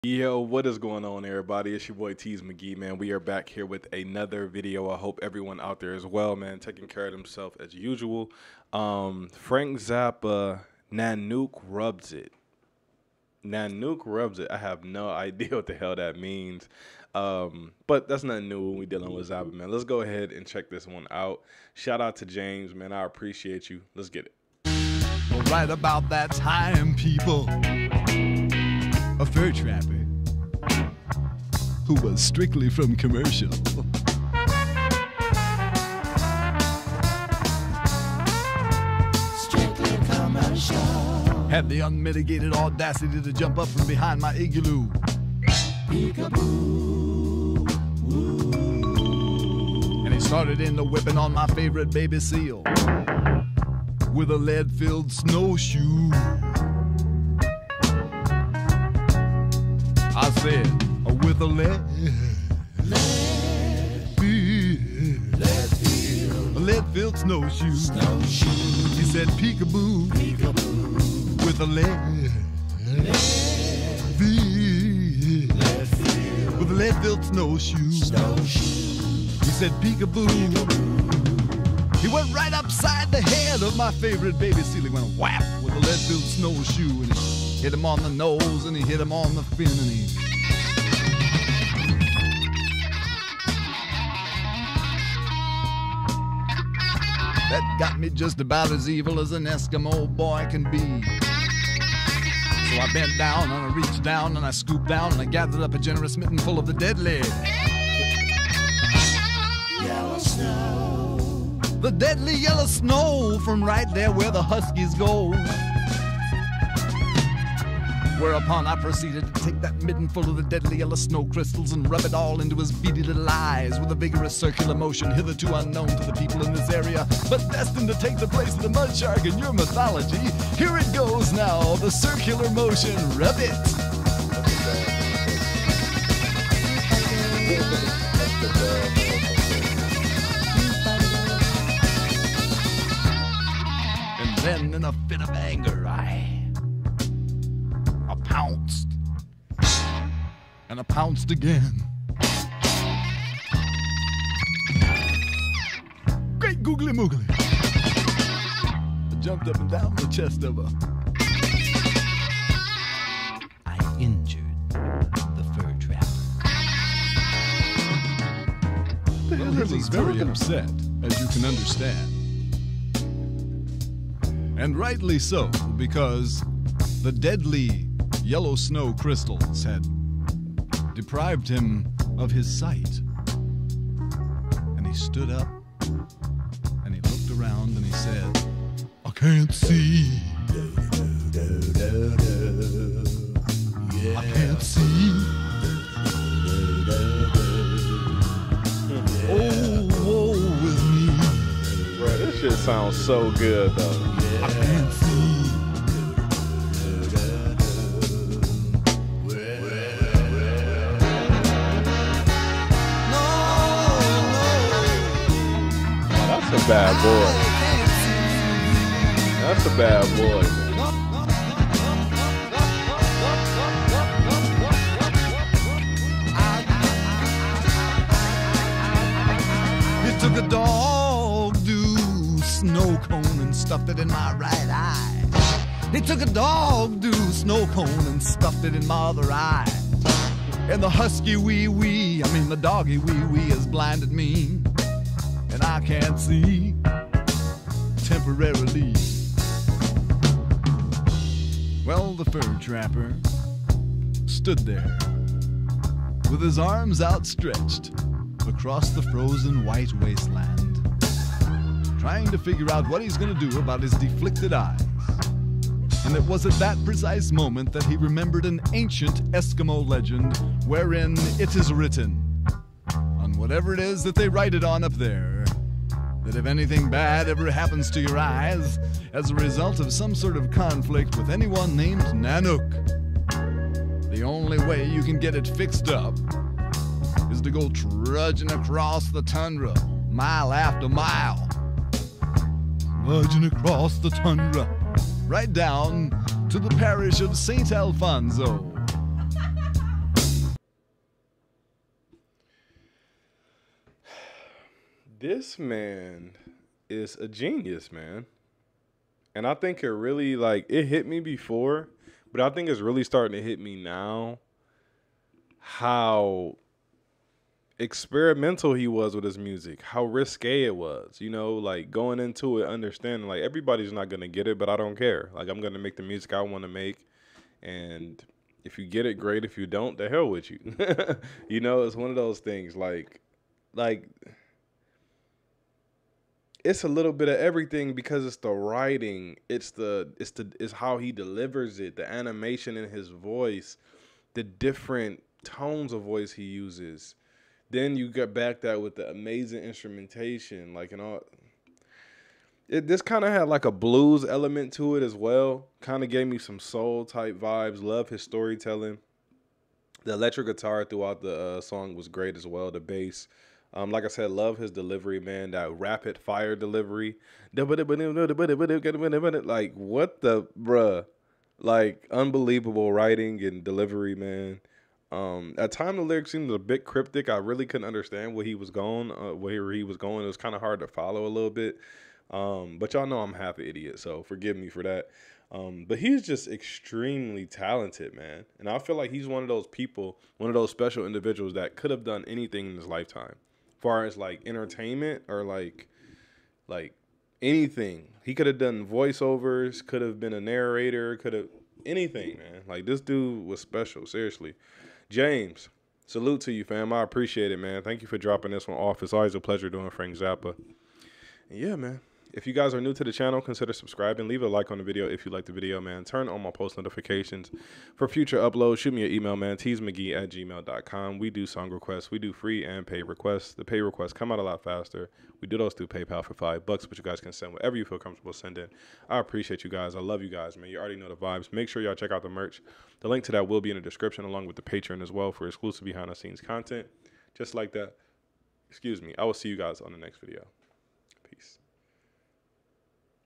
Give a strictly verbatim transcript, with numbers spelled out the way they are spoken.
Yo, what is going on, everybody? It's your boy Teez McGee, man. We are back here with another video. I hope everyone out there as well, man, taking care of themselves as usual. Um, Frank Zappa, Nanook rubs it. Nanook rubs it. I have no idea what the hell that means. Um, but that's nothing new when we dealing with Zappa, man. Let's go ahead and check this one out. Shout out to James, man. I appreciate you. Let's get it. Well, right about that time, people, a fur trapper who was strictly from commercial Strictly commercial had the unmitigated audacity to jump up from behind my igloo. Peekaboo. And he started in the whipping on my favorite baby seal with a lead-filled snowshoe. I said, with a lead, Lead, filled, lead-filled a lead-filled snowshoe. snowshoe. He said, peekaboo, Peekaboo. with a lead, filled, Lead-filled with a lead-filled snowshoe. snowshoe. He said, peekaboo. He went right upside the head of my favorite baby seal. He went whap with a lead-filled snowshoe, and he hit him on the nose, and he hit him on the fin, and he that got me just about as evil as an Eskimo boy can be. So I bent down and I reached down and I scooped down and I gathered up a generous mitten full of the deadly, Yellow snow. the deadly yellow snow from right there where the huskies go. Whereupon I proceeded to take that midden full of the deadly yellow snow crystals and rub it all into his beady little eyes with a vigorous circular motion hitherto unknown to the people in this area, but destined to take the place of the mud shark in your mythology. Here it goes now, the circular motion, rub it. And then in a fit of anger, I I pounced, and I pounced again. Great googly moogly. I jumped up and down the chest of her. I injured the fur trapper. Well, he was very upset, as you can understand. And rightly so, because the deadly yellow snow crystals had deprived him of his sight. And he stood up and he looked around and he said, I can't see. I can't see. Oh, woe is me. Bro, this shit sounds so good, though. I can't see. That's a bad boy. That's a bad boy, man. He took a dog do snow cone and stuffed it in my right eye. He took a dog do snow cone and stuffed it in my other eye. And the husky wee wee, I mean the doggy wee wee has blinded me. And I can't see temporarily. Well, the fur trapper stood there with his arms outstretched across the frozen white wasteland, trying to figure out what he's going to do about his deflicted eyes. And it was at that precise moment that he remembered an ancient Eskimo legend wherein it is written, on whatever it is that they write it on up there, that if anything bad ever happens to your eyes as a result of some sort of conflict with anyone named Nanook, the only way you can get it fixed up is to go trudging across the tundra, mile after mile. Trudging across the tundra, right down to the parish of Saint Alfonso. This man is a genius, man. And I think it really, like, it hit me before, but I think it's really starting to hit me now how experimental he was with his music, how risque it was, you know, like going into it, understanding, like, everybody's not going to get it, but I don't care. Like, I'm going to make the music I want to make. And if you get it, great. If you don't, the hell with you. You know, it's one of those things, like, like, it's a little bit of everything because it's the writing, it's the it's the it's how he delivers it, the animation in his voice, the different tones of voice he uses. Then you get back that with the amazing instrumentation, like, and all. It this kind of had like a blues element to it as well. Kind of gave me some soul type vibes. Love his storytelling. The electric guitar throughout the uh, song was great as well. The bass. Um, like I said, love his delivery, man. That rapid fire delivery. Like, what the, bruh? Like, unbelievable writing and delivery, man. Um, at times the lyrics seemed a bit cryptic. I really couldn't understand where he was going, uh, where he was going. It was kind of hard to follow a little bit. Um, but y'all know I'm half an idiot, so forgive me for that. Um, but he's just extremely talented, man. And I feel like he's one of those people, one of those special individuals that could have done anything in his lifetime. Far as like entertainment or like like anything. He could have done voiceovers, could have been a narrator, could have anything, man. Like, this dude was special, seriously. James, salute to you, fam. I appreciate it, man. Thank you for dropping this one off. It's always a pleasure doing Frank Zappa. And yeah, man. If you guys are new to the channel, consider subscribing. Leave a like on the video if you like the video, man. Turn on my post notifications for future uploads. Shoot me an email, man. teez mcgee at gmail dot com. We do song requests. We do free and paid requests. The pay requests come out a lot faster. We do those through PayPal for five bucks, but you guys can send whatever you feel comfortable sending. I appreciate you guys. I love you guys, man. You already know the vibes. Make sure y'all check out the merch. The link to that will be in the description, along with the Patreon as well for exclusive behind-the-scenes content. Just like that. Excuse me. I will see you guys on the next video.